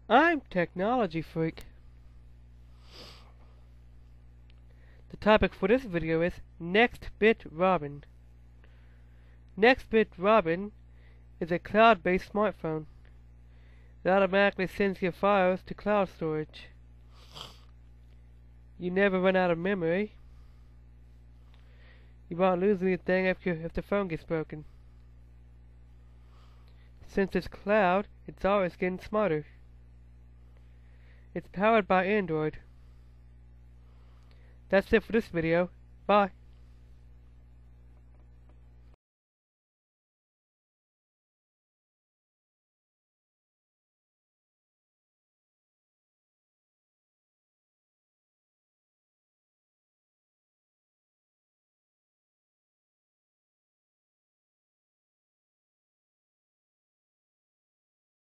I'm Technology Freak. The topic for this video is Nextbit Robin. Nextbit Robin is a cloud-based smartphone that automatically sends your files to cloud storage. You never run out of memory. You won't lose anything if the phone gets broken. Since it's cloud, it's always getting smarter. It's powered by Android. That's it for this video. Bye.